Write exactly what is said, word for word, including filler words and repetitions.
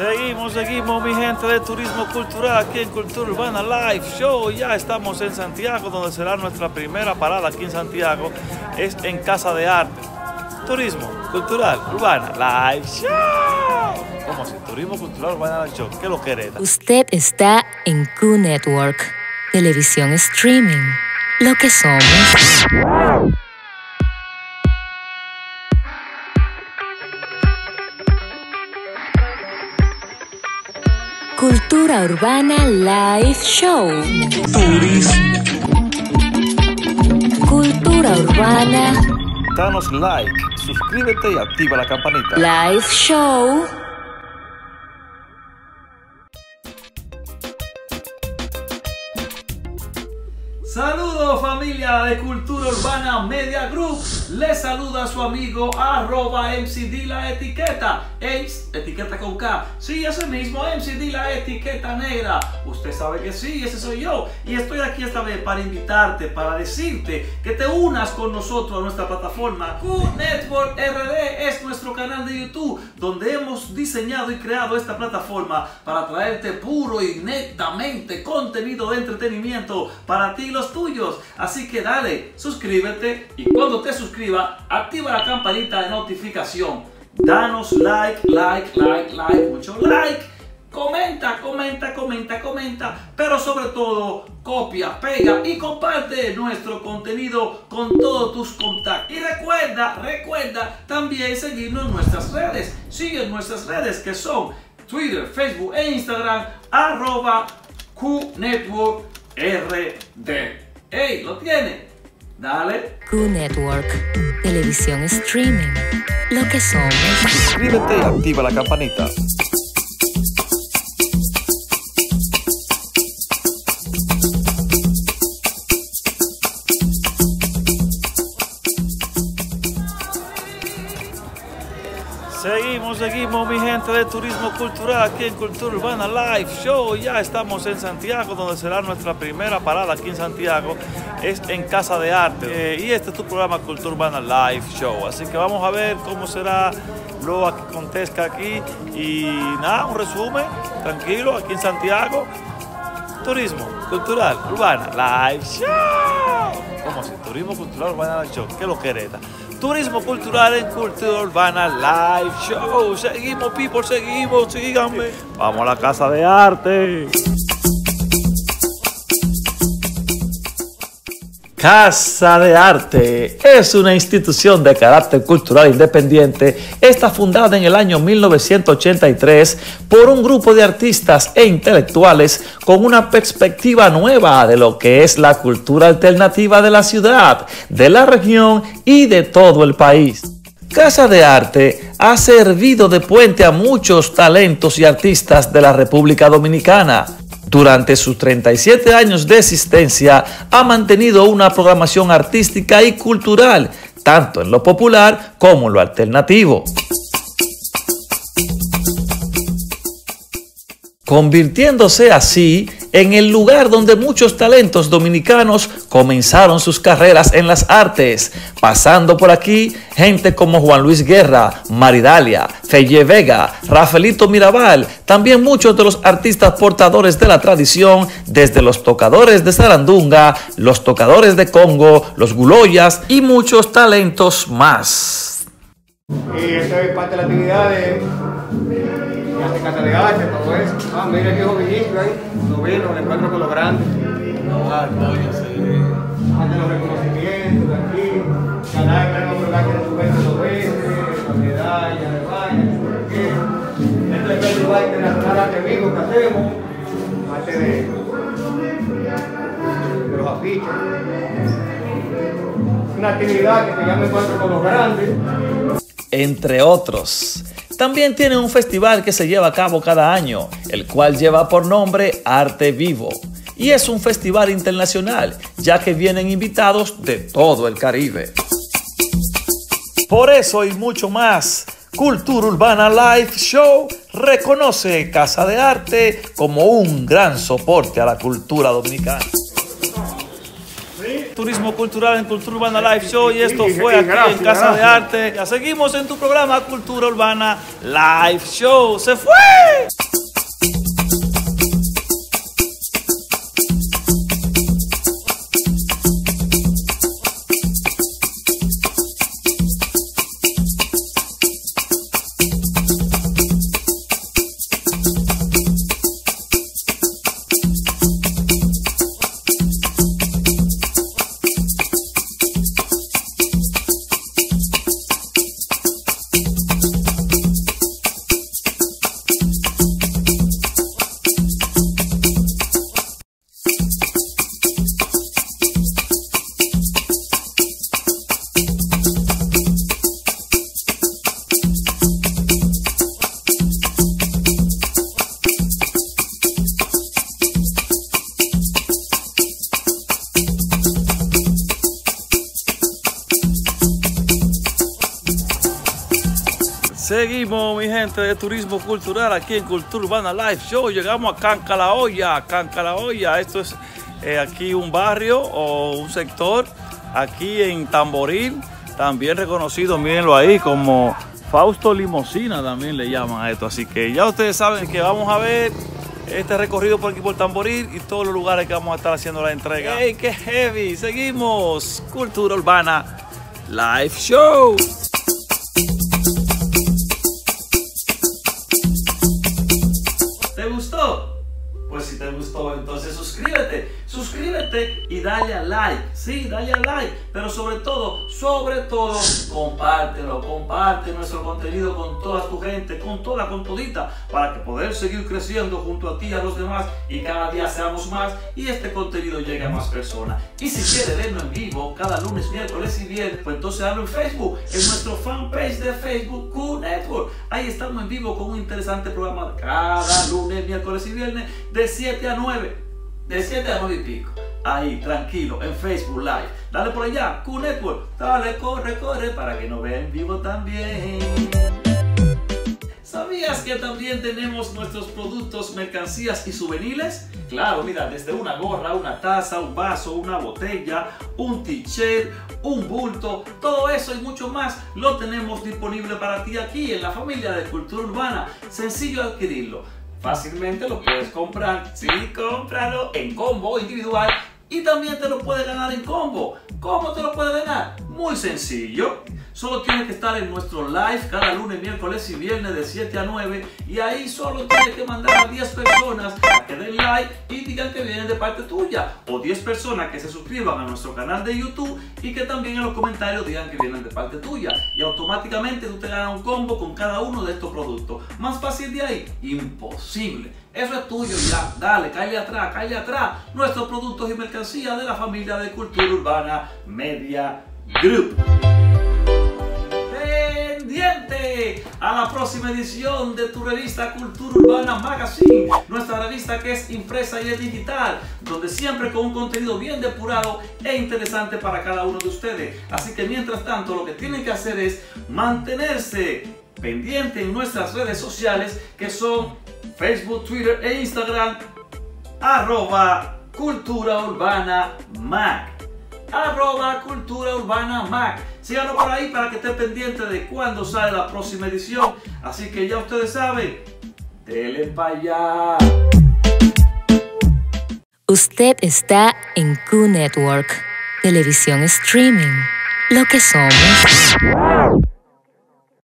Seguimos, seguimos mi gente de Turismo Cultural aquí en Cultura Urbana Live Show. Ya estamos en Santiago, donde será nuestra primera parada aquí en Santiago. Es en Casa de Arte. Turismo Cultural Urbana Live Show. ¿Cómo si? Turismo Cultural Urbana Live Show. ¿Qué lo quiere? Usted está en Q Network, televisión streaming. Lo que somos. Cultura Urbana Live Show. Turismo. Cultura Urbana. Danos like, suscríbete y activa la campanita. Live Show. Saludos familia de Cultura Urbana Media Group. Les saluda su amigo arroba M C D la etiqueta. Ace, etiqueta con K. Sí, ese mismo M C D la etiqueta negra. Usted sabe que sí, ese soy yo. Y estoy aquí esta vez para invitarte, para decirte que te unas con nosotros a nuestra plataforma. Q Network R D es nuestro canal de YouTube, donde hemos diseñado y creado esta plataforma para traerte puro y netamente contenido de entretenimiento para ti y los tuyos. Así que dale, suscríbete y cuando te suscribas, activa la campanita de notificación. Danos like, like, like, like, mucho like. Comenta, comenta, comenta, comenta. Pero sobre todo, copia, pega y comparte nuestro contenido con todos tus contactos. Y recuerda, recuerda también seguirnos en nuestras redes. Sigue nuestras redes que son Twitter, Facebook e Instagram, arroba Q Network R D. ¡Ey! ¿Lo tiene? Dale. Q Network, televisión streaming. Lo que somos. Suscríbete y activa la campanita. Seguimos, seguimos mi gente de Turismo Cultural aquí en Cultura Urbana Live Show. Ya estamos en Santiago, donde será nuestra primera parada aquí en Santiago. Es en Casa de Arte. Eh, y este es tu programa Cultura Urbana Live Show. Así que vamos a ver cómo será lo que acontezca aquí. Y nada, un resumen, tranquilo, aquí en Santiago. Turismo Cultural Urbana Live Show. ¿Cómo así? Turismo Cultural Urbana Live Show. ¿Qué lo querés? Turismo Cultural en Cultura Urbana Live Show. Seguimos, people, seguimos, síganme. Vamos a la Casa de Arte. Casa de Arte es una institución de carácter cultural independiente. Está fundada en el año mil novecientos ochenta y tres por un grupo de artistas e intelectuales con una perspectiva nueva de lo que es la cultura alternativa de la ciudad, de la región y de todo el país. Casa de Arte ha servido de puente a muchos talentos y artistas de la República Dominicana. Durante sus treinta y siete años de existencia, ha mantenido una programación artística y cultural, tanto en lo popular como en lo alternativo, convirtiéndose así en el lugar donde muchos talentos dominicanos comenzaron sus carreras en las artes, pasando por aquí gente como Juan Luis Guerra, Maridalia, Feye Vega, Rafaelito Mirabal, también muchos de los artistas portadores de la tradición, desde los tocadores de zarandunga, los tocadores de congo, los guloyas y muchos talentos más. Y esta es parte de la actividad de de Casa de Arte, todo eso. Ah, mira qué jovenito ahí, lo vino, el encuentro con los grandes. Ah, coño, sí. Ante los reconocimientos de aquí, cada vez que lugar tiene su venta dos veces, la medalla de baño, no sé qué. Este es el lugar internacional arte vivo que hacemos, arte de, de los afiches. Una actividad que se llama Encuentro con los Grandes. Entre otros. También tiene un festival que se lleva a cabo cada año, el cual lleva por nombre Arte Vivo. Y es un festival internacional, ya que vienen invitados de todo el Caribe. Por eso y mucho más, Cultura Urbana Live Show reconoce Casa de Arte como un gran soporte a la cultura dominicana. turismo cultural en Cultura Urbana Live Show y esto Y- y- fue y aquí gracias, en Casa gracias. de Arte. Ya seguimos en tu programa Cultura Urbana Live Show. ¡Se fue! Seguimos, mi gente de turismo cultural aquí en Cultura Urbana Live Show. Llegamos a Cancalaoya, Cancalaoya. Esto es eh, aquí un barrio o un sector aquí en Tamboril, también reconocido, mírenlo ahí, como Fausto Limosina, también le llaman a esto. Así que ya ustedes saben que vamos a ver este recorrido por aquí por Tamboril y todos los lugares que vamos a estar haciendo la entrega. ¡Hey, qué heavy! Seguimos, Cultura Urbana Live Show. ¿Te gustó? Pues si te gustó, entonces suscríbete, suscríbete y dale a like, sí, dale a like, pero sobre todo, sobre todo, compártelo, comparte nuestro contenido con toda tu gente, con toda, con todita, para que poder seguir creciendo junto a ti y a los demás y cada día seamos más y este contenido llegue a más personas. Y si quieres verlo en vivo cada lunes, miércoles y viernes, pues entonces hazlo en Facebook, en nuestro fanpage de Facebook, Q Network. Ahí estamos en vivo con un interesante programa cada lunes, miércoles y viernes de siete a nueve, de siete a nueve y pico. Ahí, tranquilo, en Facebook Live. Dale por allá, Q Network. Dale, corre, corre, para que nos vean en vivo también. ¿Sabías que también tenemos nuestros productos, mercancías y souvenirs? Claro, mira, desde una gorra, una taza, un vaso, una botella, un t-shirt, un bulto, todo eso y mucho más lo tenemos disponible para ti aquí en la familia de Cultura Urbana. Sencillo adquirirlo. Fácilmente lo puedes comprar, sí, cómpralo en combo individual y también te lo puedes ganar en combo. ¿Cómo te lo puedes ganar? Muy sencillo. Solo tienes que estar en nuestro live cada lunes, miércoles y viernes de siete a nueve y ahí solo tienes que mandar a diez personas a que den like y digan que vienen de parte tuya, o diez personas que se suscriban a nuestro canal de YouTube y que también en los comentarios digan que vienen de parte tuya, y automáticamente tú te ganas un combo con cada uno de estos productos. Más fácil de ahí, imposible. Eso es tuyo ya. Dale, cállate atrás, cállate atrás. Nuestros productos y mercancías de la familia de Cultura Urbana Media Group. Pendiente a la próxima edición de tu revista Cultura Urbana Magazine, nuestra revista que es impresa y es digital, donde siempre con un contenido bien depurado e interesante para cada uno de ustedes. Así que mientras tanto lo que tienen que hacer es mantenerse pendiente en nuestras redes sociales, que son Facebook, Twitter e Instagram, arroba Cultura Urbana Mac. Arroba Cultura Urbana Mac. Síganos por ahí para que estén pendientes de cuándo sale la próxima edición. Así que ya ustedes saben, denle para allá. Usted está en Q Network, televisión streaming, lo que somos.